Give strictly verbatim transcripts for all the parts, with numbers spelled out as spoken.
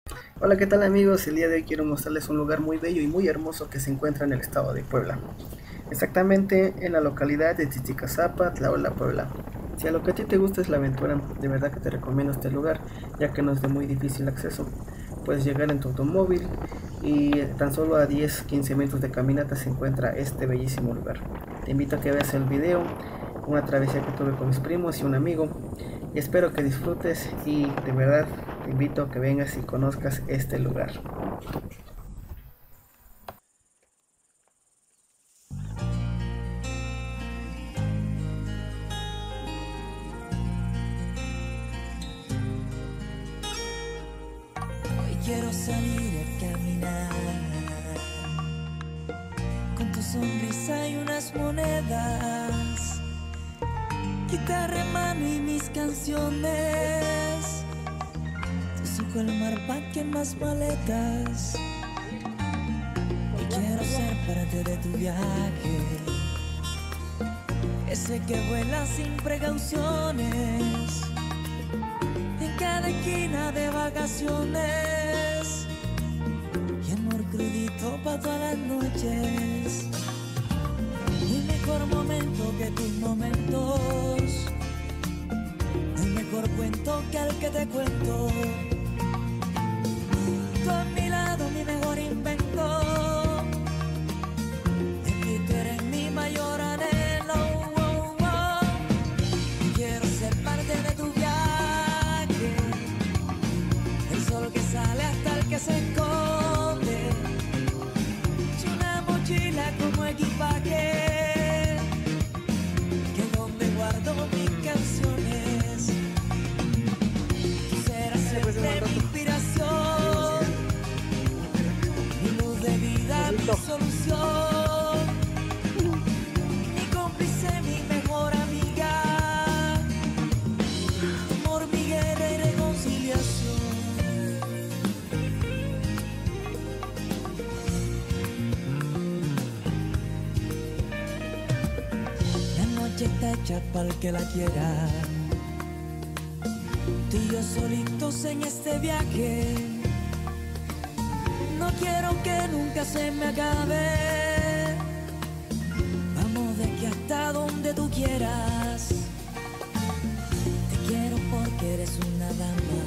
Hola, ¿qué tal amigos? El día de hoy quiero mostrarles un lugar muy bello y muy hermoso que se encuentra en el estado de Puebla. Exactamente en la localidad de Titicazapa, Tlaola, Puebla. Si a lo que a ti te gusta es la aventura, de verdad que te recomiendo este lugar, ya que no es de muy difícil acceso. Puedes llegar en tu automóvil y tan solo a diez a quince minutos de caminata se encuentra este bellísimo lugar. Te invito a que veas el video, una travesía que tuve con mis primos y un amigo, y espero que disfrutes y de verdad te invito a que vengas y conozcas este lugar. Hoy quiero salir a caminar con tu sonrisa y unas monedas, guitarra en mano y mis canciones. Te subo el mar pa' que más maletas. Hoy quiero ser parte de tu viaje, ese que vuela sin precauciones, en cada esquina de vacaciones, y amor crudito pa' todas las noches. No hay mejor momento que tus momentos, no hay mejor cuento que el que te cuento. Tú a mi lado, mi mejor invento, y aquí tú eres mi mayor anhelo. Oh, oh. Quiero ser parte de tu viaje, el sol que sale hasta el que se esconde, y una mochila como equipaje, que es donde guardo mis canciones. Tú serás siempre mi inspiración, mi luz de vida, mi solución, mi cómplice, mi mejor amiga, amor, mi guerra y reconciliación. La noche está hecha para el que la quiera, tú y yo solitos en este viaje. No quiero que nunca se me acabe, vamos de aquí hasta donde tú quieras. Te quiero porque eres una dama,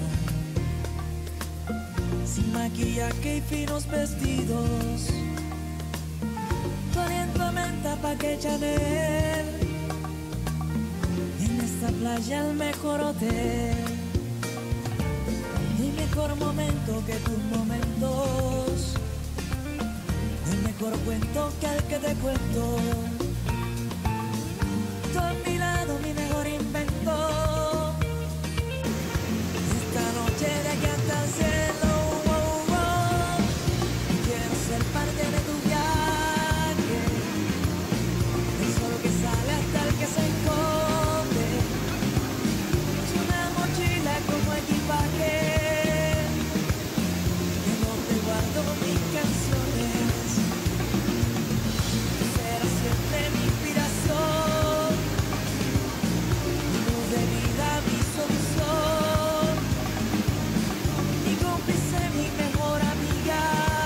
sin maquillaje y finos vestidos, tu aliento menta pa' que Chanel, en esta playa el mejor hotel. No hay mejor momento que tus momentos, no hay mejor cuento que el que te cuento. Tú a mi lado, mi mejor invento, esta noche de aquí hasta el cielo. Oh, oh. Quiero ser parte de tu viaje, el sol que sale hasta el que se esconde, es una mochila como equipaje, que donde guardo mis canciones. Tú serás siempre mi inspiración, mi luz de vida, mi solución, mi cómplice, mi mejor amiga,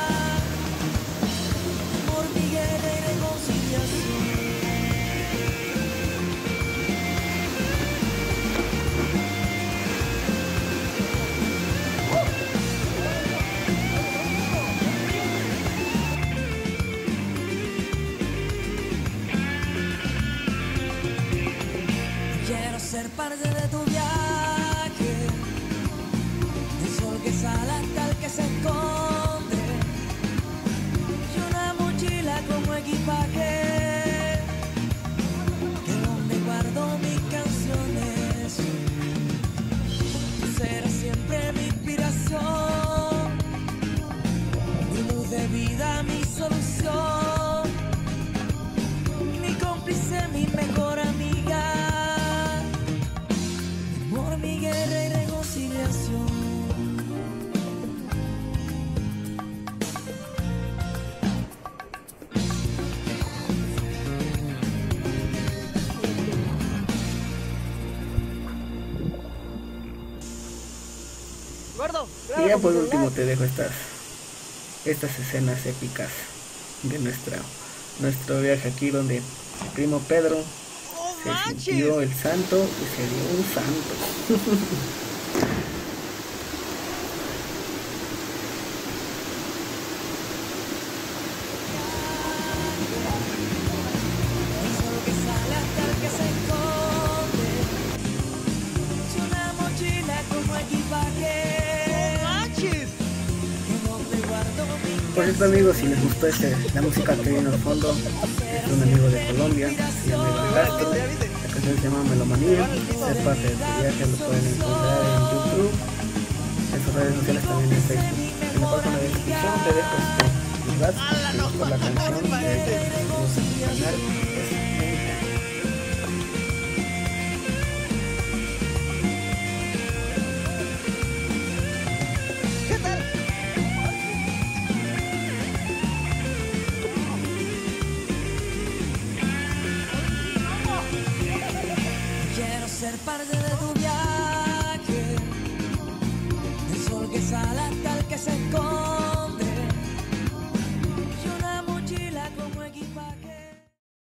amor, mi guerra y reconciliación. Quiero ser parte de tu viaje, el sol que sale hasta el que se esconde, y una mochila como equipaje, que donde guardo mis canciones. Tú serás siempre mi inspiración, mi luz de vida, mi solución, mi cómplice, mi mejor amiga, amor, mi guerra y reconciliación. Y ya por último te dejo estas, estas escenas épicas de nuestra, nuestro viaje aquí, donde el primo Pedro se sintió el santo y se dio un santo. Por cierto, amigos, si les gustó este, la música que viene al fondo, es de un amigo de Colombia, se llama Iván Castro, la canción se llama Melomanía, es parte de este viaje, lo pueden encontrar en YouTube, en sus redes sociales, también en Facebook. En la página de descripción te dejo este lugar, por la canción de canal, es ser parte de tu viaje, el sol que sale hasta el que se esconde.